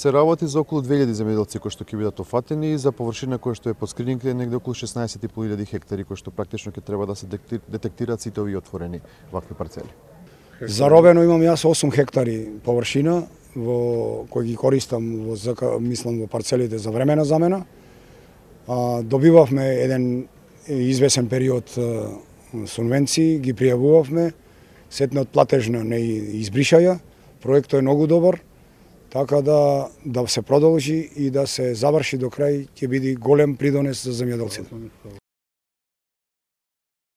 Се работи за околу 2000 земјоделци кои што ќе бидат офатени и за површина која што е под скрининг е негде околу 16.500 хектари кои што практично ќе треба да се детектираат сите овие отворени вакви парцели. Заробено имам јас 8 хектари површина во кои ги користам мислам во парцелите за времена замена. Добивавме еден извесен период субвенции, ги пријавувавме, сетне од платежна не избришаја. Проектот е многу добар, така да се продолжи и да се заврши до крај, ќе биде голем придонес за земјоделците.